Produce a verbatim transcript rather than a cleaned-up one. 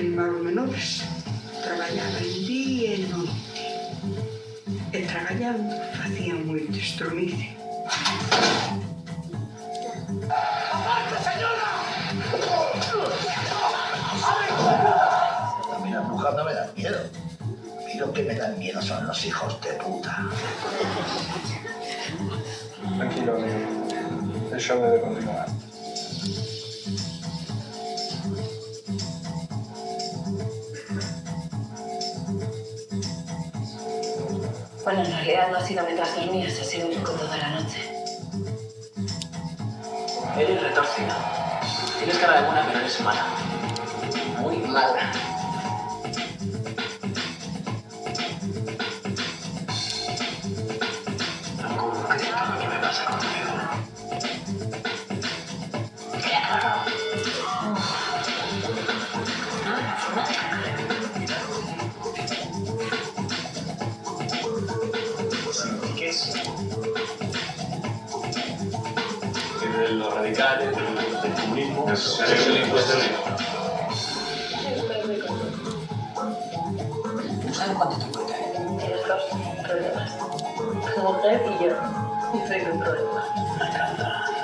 malos menores. Traballaban día e noite. E traballando facían moito estromice. ¡Aparte, señora! A mí las brujas no me dan miedo. A mí lo que me dan miedo son los hijos de puta. Tranquilo, amigo. El show debe continuar. Bueno, en realidad no ha sido mientras dormías, ha sido un poco toda la noche. Eres retorcida. Tienes cara de buena, pero eres mala. Muy mala. ¿Cómo que qué me pasa contigo? Claro. ¿Qué es? De los radicales, del, del comunismo. Es el impuesto. ¿Sabes cuánto te cuesta? Tienes dos problemas. Tu mujer y yo. Y soy un problema. Me encanta.